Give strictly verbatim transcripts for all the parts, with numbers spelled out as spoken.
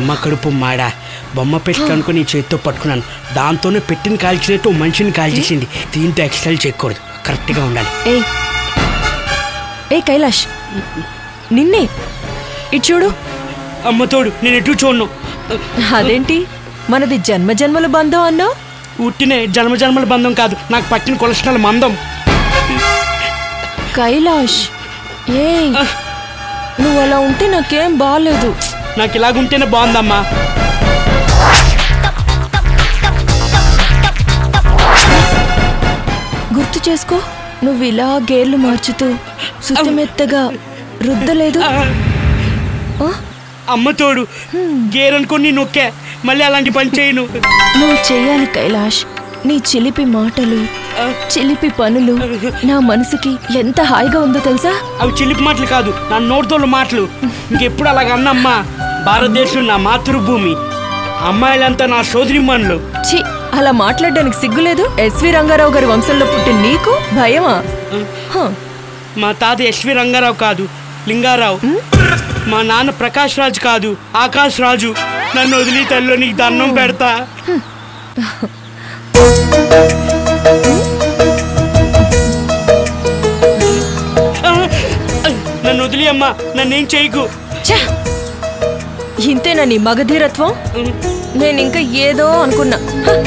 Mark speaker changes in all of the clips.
Speaker 1: అమ్మ కడుపు మాడ బొమ్మ పెట్టి అనుకుని చేత్తో పట్టుకున్నాను. దాంతోనే పెట్టిన కాల్చినట్టు మనిషిని కాల్చేసింది. దీంతో ఎక్స్ట్రా చేయకూడదు, కరెక్ట్గా ఉండాలి.
Speaker 2: ఏయ్ ఏ కైలాష్, నిన్నే ఇటు చూడు.
Speaker 1: అమ్మ తోడు, నేను ఎటు చూడను.
Speaker 2: అదేంటి మనది జన్మ జన్మల బంధం అన్నావు?
Speaker 1: ఉట్టినే జన్మ జన్మల బంధం కాదు, నాకు పట్టిన కొలెస్ట్రాల్ మందం.
Speaker 2: కైలాష్ ఏ నువ్వు అలా ఉంటే నాకేం బాగాలేదు.
Speaker 1: నాకు ఇలాగుంటేనే బాగుందమ్మా.
Speaker 2: గుర్తు చేసుకో, నువ్వు ఇలా గేర్లు మార్చుతూ సుత్తమెత్తగా రుద్దలేదు.
Speaker 1: అమ్మ తోడు, గేరనుకొని నొక్కా, మళ్ళీ అలాంటి పని చేయను.
Speaker 2: నువ్వు చెయ్యాలి కైలాష్. నీ చిలిపి మాటలు, చిలిపి పనులు నా మనసుకి ఎంత హాయిగా ఉందో తెలుసా?
Speaker 1: అవి చిలిపి మాటలు కాదు, నా నోటితోళ్ళ మాటలు. ఇంకెప్పుడు అలాగ అన్నమ్మా. భారతదేశం నా మాతృభూమి, అమ్మాయిలంతా నా సోదరిమణులు.
Speaker 2: ఛీ, అలా మాట్లాడడానికి సిగ్గులేదు? ఎస్వి రంగారావు గారి వంశంలో పుట్టిన నీకు భయమా?
Speaker 1: మా తాత ఎస్వి రంగారావు కాదు, లింగారావు. మా నాన్న ప్రకాష్ రాజు కాదు, ఆకాష్ రాజు. నన్ను వదిలి తల్లిలో నీకు దండం పెడతా. నన్ను వదిలి అమ్మా, నన్నేం చేయకు.
Speaker 2: ఇంతేనా నీ మగధీరత్వం? నేను ఇంకా ఏదో అనుకున్నా.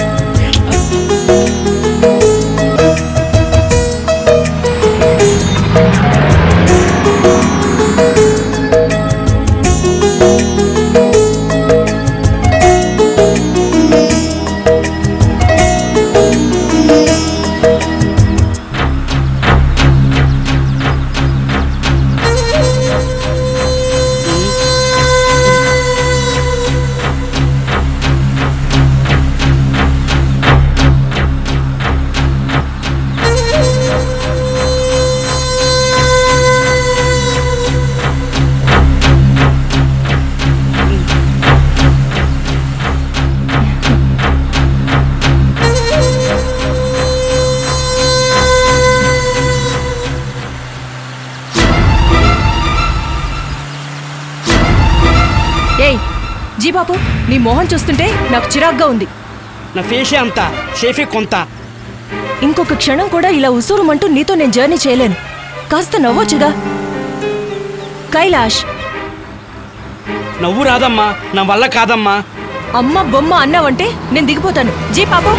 Speaker 2: జీ బాబు, నీ మోహన్ చూస్తుంటే నాకు చిరాగ్గా ఉంది.
Speaker 1: నా ఫేసే అంత, షేఫే కొంత.
Speaker 2: ఇంకొక క్షణం కూడా ఇలా ఉసూరుమంటూ నీతో నేను జర్నీ చేయలేను. కాస్త నవ్వొచ్చుగా. కైలాష్,
Speaker 1: నవ్వు రాదమ్మా, నా వల్ల కాదమ్మా.
Speaker 2: అమ్మ బొమ్మ అన్నావంటే నేను దిగిపోతాను. జీ పాపం,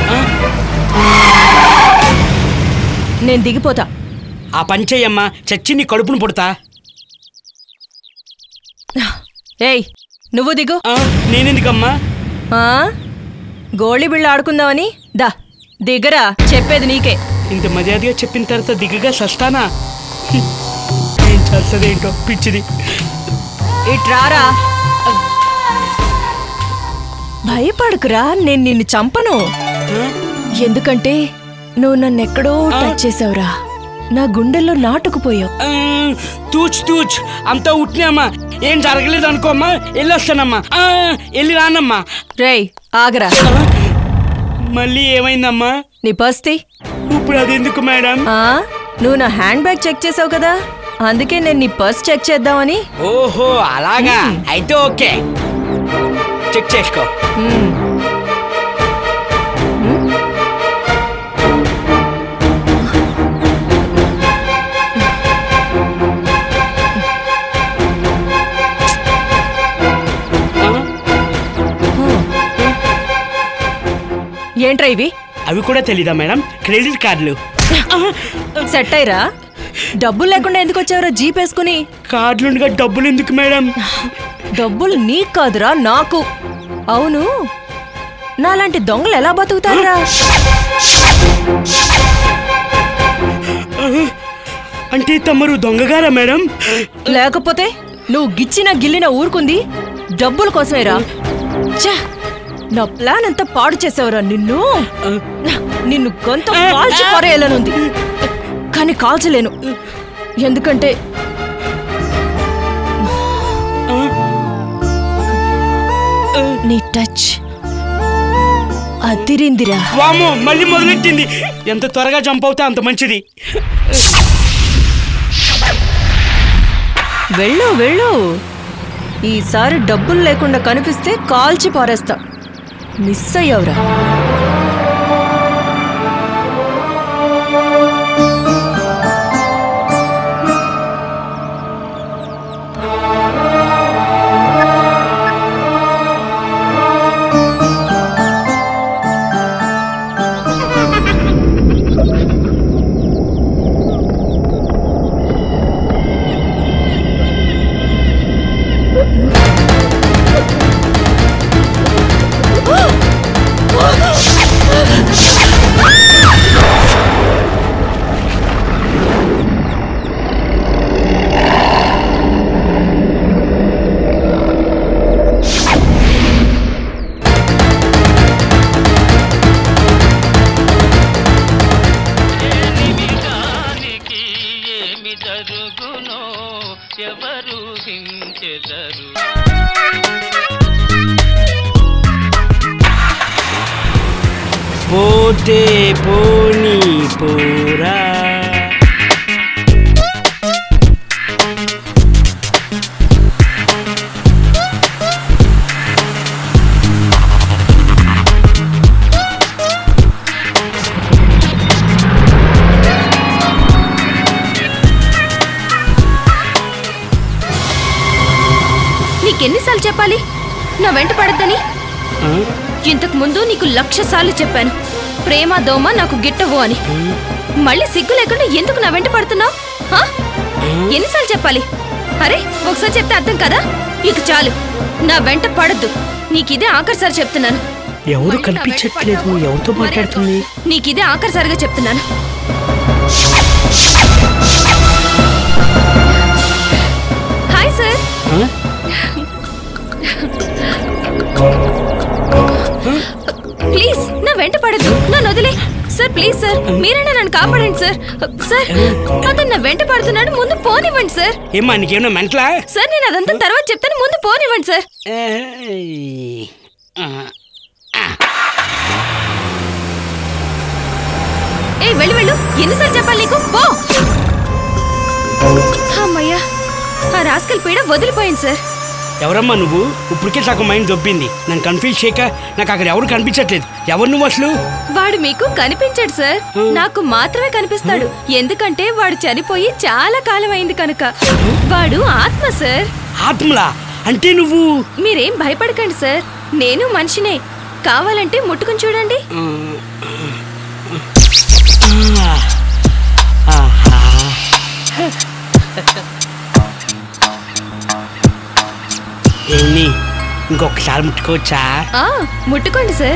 Speaker 2: నేను దిగిపోతా.
Speaker 1: ఆ పని చెయ్యమ్మా, చచ్చి నీ కడుపును పుడతా.
Speaker 2: ఏయ్, నువ్వు దిగు.
Speaker 1: నేనెందుకమ్మా?
Speaker 2: గోళీ బిళ్ళ ఆడుకుందామని? దా దిగరా, చెప్పేది నీకే.
Speaker 1: ఇంత మర్యాదగా చెప్పిన తర్వాత దిగగా సస్తానా? ఏం చేస్తుందేంటో పిచ్చిది.
Speaker 2: ఇట్రారా. భయపడకురా, నేను నిన్ను చంపను. ఎందుకంటే నువ్వు నన్నెక్కడో టచ్ చేసావురా, నా గుండెల్లో నాటుకుపోయావు.
Speaker 1: తూచ్ తూచ్ అంతా ఉట్టినామా, ఏం జరగలేదు అనుకోమ్మా. వెళ్ళొస్తానమ్మా, వెళ్ళి రానమ్మా.
Speaker 2: రేయ్ ఆగరా.
Speaker 1: మళ్ళీ ఏమైందమ్మా?
Speaker 2: నీ పర్స్తి.
Speaker 1: ఇప్పుడు అది ఎందుకు మేడం?
Speaker 2: నువ్వు నా హ్యాండ్ బ్యాగ్ చెక్ చేసావు కదా, అందుకే నేను నీ పర్స్ చెక్ చేద్దామని.
Speaker 1: ఓహో అలాగా, అయితే ఓకే, చెక్ చేసుకో.
Speaker 2: ఏంట్రా ఇవి?
Speaker 1: అవి కూడా తెలీదా మేడం? క్రెడిట్ కార్డులు.
Speaker 2: సెట్ అయ్యరా? డబ్బులు లేకుండా ఎందుకు వచ్చావురా జీప్ వేసుకుని?
Speaker 1: కార్డులుండగా డబ్బులు ఎందుకు మేడం?
Speaker 2: డబ్బులు నీకు కాదురా, నాకు. అవును, నాలాంటి దొంగలు ఎలా బతుకుతారా?
Speaker 1: అంటే తమరు దొంగగారా మేడం?
Speaker 2: లేకపోతే నువ్వు గిచ్చిన గిల్లిన ఊరుకుంది డబ్బుల కోసమేరా. నా ప్లాన్ అంతా పాడు చేసావురా. నిన్ను నిన్ను గొంతు కాల్చి పారేయాలనుంది, కానీ కాల్చలేను. ఎందుకంటే నీ టచ్ అదిరిందిరా.
Speaker 1: వామో, మళ్ళీ మొదలెట్టింది. ఎంత త్వరగా జంప్ అవుతే అంత మంచిది.
Speaker 2: వెళ్ళు వెళ్ళు. ఈసారి డబ్బులు లేకుండా కనిపిస్తే కాల్చి పారేస్తా. మిస్ అయ్యావురా.
Speaker 1: పోతే పోనీ పోరా
Speaker 2: నీకెన్నిసార్లు చెప్పాలి నా వెంట పడద్దని? ఇంతకు ముందు నీకు లక్ష సార్లు చెప్పాను ప్రేమ దోమ నాకు గిట్టవు అని. మళ్ళీ సిగ్గు లేకుండా ఎందుకు నా వెంట పడుతున్నావు? ఎన్నిసార్లు చెప్పాలి? అరే ఒకసారి చెప్తే అర్థం కదా? ఇక చాలు, నా వెంట పడద్దు. నీకిదే ఆఖరిసారి చెప్తున్నాను.
Speaker 1: ఎవరు కనిపించట్లేదు, ఎవరితో మాట్లాడుతుంది?
Speaker 2: నీకిదే ఆఖరిసారిగా చెప్తున్నాను. Hi sir. ప్లీజ్ నా వెంట పడద్దు, నన్ను వదిలే సార్. ప్లీజ్ సార్, మీరైనా నన్ను కాపాడండి సార్. సార్ అతను నా వెంట పడుతున్నాడు, ముందు పోనివ్వండి సార్.
Speaker 1: ఏమా నీకేమన్నా మెంటలా?
Speaker 2: సార్ నేను అదంతా తర్వాత చెప్తాను, ముందు పోనివ్వండి సార్. ఏ వెళ్ళు వెళ్ళు, ఎన్నిసార్లు చెప్పాలి నీకు? పో. అమ్మయ్యా, ఆ రాస్కల్ పీడ వదిలిపోయింది సార్.
Speaker 1: ఎవరమ్మా నువ్వు? ఇప్పటికే సగం మైండ్ దొబ్బింది. నన్ను కన్ఫ్యూజ్ చేయక. నాకు అక్కడ ఎవరు కనిపించట్లేదు. ఎవరు నువ్వు అసలు?
Speaker 2: వాడు మీకు కనిపించాడు సార్, నాకు మాత్రమే కనిపిస్తాడు. ఎందుకంటే వాడు చనిపోయి చాలా కాలం అయింది కనుక. వాడు ఆత్మ సార్.
Speaker 1: ఆత్మలా అంటే నువ్వు?
Speaker 2: మీరేం భయపడకండి సార్, నేను మనిషినే. కావాలంటే ముట్టుకుని చూడండి.
Speaker 1: ఏమి ఇంకొకసారి ముట్టుకోవచ్చా?
Speaker 2: ముట్టుకోండి సార్.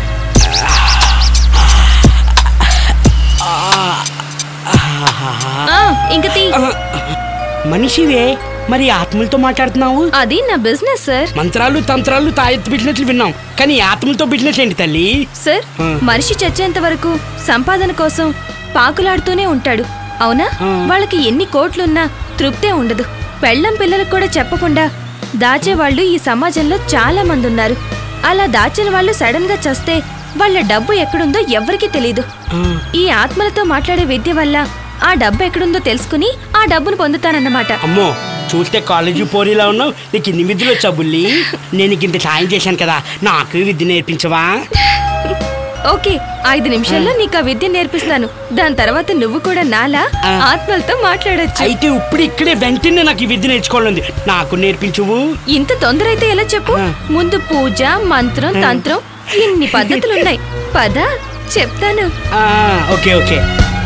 Speaker 2: ఇంకా
Speaker 1: మనిషివే, మరి ఆత్మలతో మాట్లాడుతున్నావు?
Speaker 2: అది నా బిజినెస్ సార్.
Speaker 1: మంత్రాలు తంత్రాలు తాయెత్తు బిజినెస్లు విన్నాం, కానీ ఆత్మలతో బిజినెస్ ఏంటి తల్లి?
Speaker 2: సార్ మనిషి చచ్చేంత వరకు సంపాదన కోసం పాకులాడుతూనే ఉంటాడు, అవునా? వాళ్ళకి ఎన్ని కోట్లున్నా తృప్తే ఉండదు. పెళ్ళం పిల్లలకు కూడా చెప్పకుండా దాచేవాళ్ళు ఈ సమాజంలో చాలా మంది ఉన్నారు. అలా దాచిన వాళ్ళు సడన్ గా చస్తే వాళ్ళ డబ్బు ఎక్కడుందో ఎవ్వరికీ తెలీదు. ఈ ఆత్మలతో మాట్లాడే విద్య వల్ల ఆ డబ్బు ఎక్కడుందో తెలుసుకుని ఆ డబ్బును పొందుతానన్నమాట.
Speaker 1: అమ్మో, చూస్తే కాలేజీ పోరీలా ఉన్నావు. నీకు ఇన్ని విద్యలు వచ్చా బుల్లి? నేను ఇంత సాయం చేశాను కదా, నాకు విద్య నేర్పించవా?
Speaker 2: ఓకే, ఐదు నిమిషాల్లో నీకు ఆ విద్య నేర్పిస్తాను. దాని తర్వాత నువ్వు కూడా నాలా ఆత్మలతో మాట్లాడొచ్చు.
Speaker 1: అయితే ఇప్పుడు ఇక్కడే వెంటనే నాకు ఈ విద్య నేర్చుకోవాలండి, నాకు నేర్పించువు.
Speaker 2: ఇంత తొందర అయితే ఎలా చెప్పు? ముందు పూజ, మంత్రం, తంత్రం, ఇన్ని పద్ధతులున్నాయి. పద చెప్తాను.
Speaker 1: Okay okay.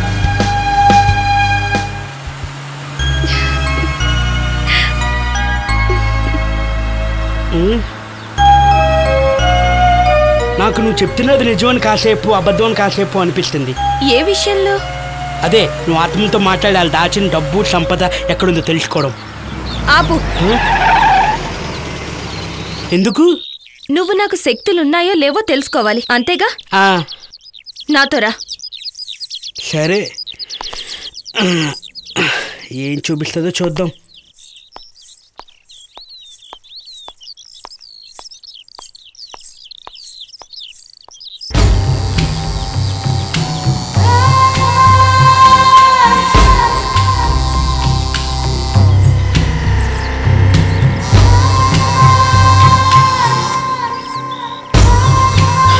Speaker 1: నాకు నువ్వు చెప్తున్నది నిజమని కాసేపు, అబద్ధం కాసేపు అనిపిస్తుంది.
Speaker 2: ఏ విషయంలో?
Speaker 1: అదే నువ్వు ఆత్మలతో మాట్లాడాలి, దాచిన డబ్బు సంపద ఎక్కడుందో తెలుసుకోవడం.
Speaker 2: ఆపు.
Speaker 1: ఎందుకు?
Speaker 2: నువ్వు నాకు శక్తులున్నాయో లేవో తెలుసుకోవాలి, అంతేగా? నాతో రా.
Speaker 1: సరే, ఏం చూపిస్తుందో చూద్దాం.